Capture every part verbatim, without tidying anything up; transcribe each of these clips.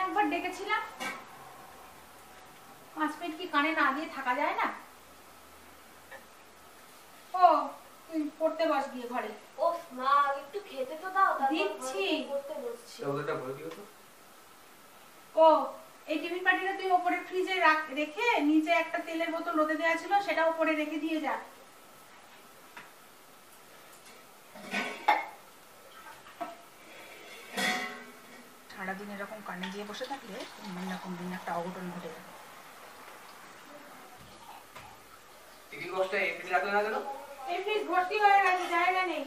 একবার ডেকেছিলাম, পাঁচ মিনিট কি কানে না দিয়ে থাকা যায় না? ও তুই পড়তে বস গিয়ে ঘরে। ও মা একটু খেতে তো দাও, তারপর দিচ্ছি। পড়তে বসছি। ওটা ভরে দিও তো। ও এই টিফিন বাটিটা তুই ওপরে ফ্রিজে রেখে নিচে একটা তেলের বোতল রোদে দেওয়া ছিল, সেটা ওপরে রেখে দিয়ে যা। সারাদিন এরকম কানে দিয়ে বসে থাকলে এরকম দিন একটা অঘটন ঘটে যাবে। টিফিন বক্সটা এই ফ্রিজে রাখলে না কেন? এই ফ্রিজ ভর্তি হয়ে গেছে, জায়গা নেই।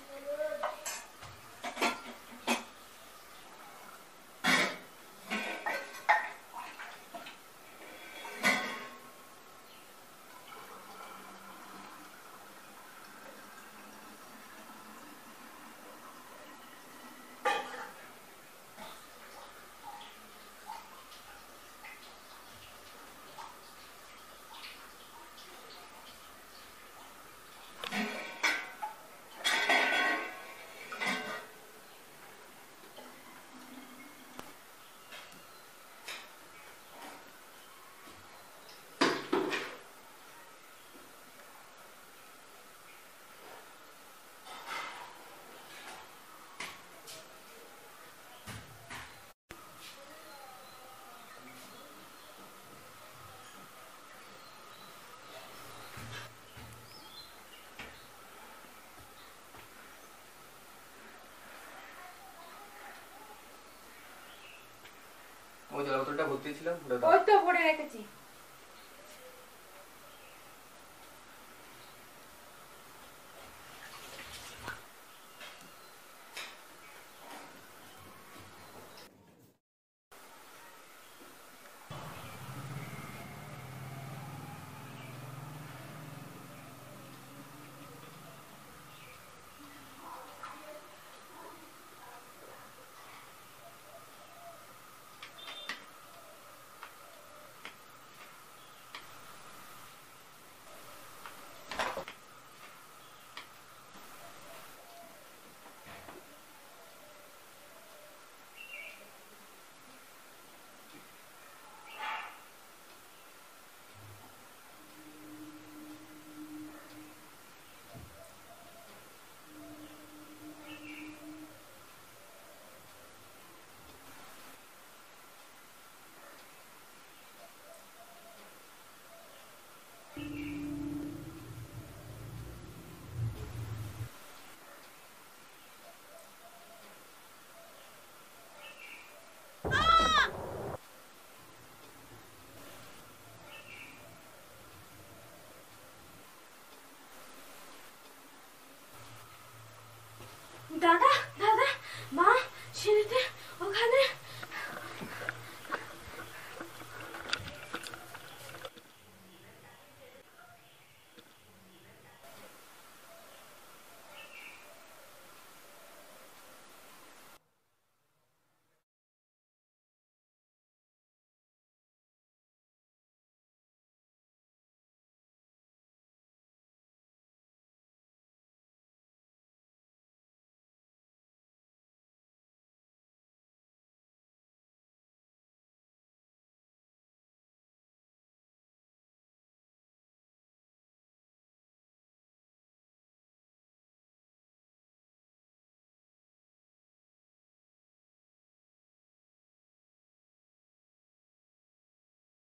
ওই জল বোতলটা ভর্তি ছিল, ওই তো ভরে রেখেছি। দাদা দাদা